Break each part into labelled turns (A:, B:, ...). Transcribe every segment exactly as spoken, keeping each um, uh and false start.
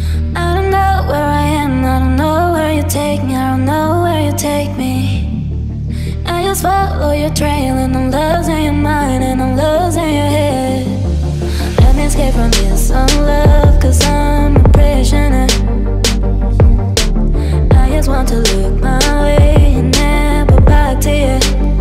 A: I don't know where I am, I don't know where you take me, I don't know where you take me. I just follow your trail and I'm losing your mind and I'm losing your head. Let me escape from this unlove, cause I'm a prisoner. I just want to look my way and never back to you.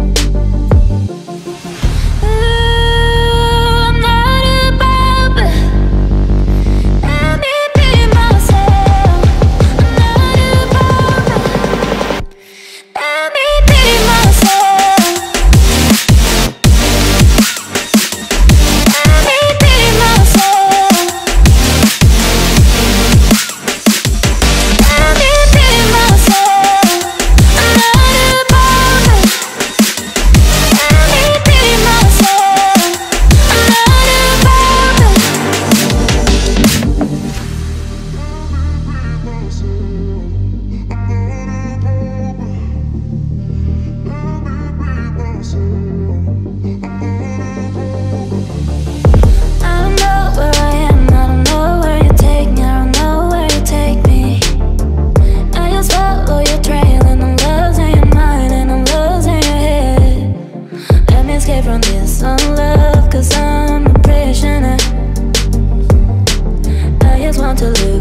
A: From this unlove, cause I'm a prisoner. I just want to live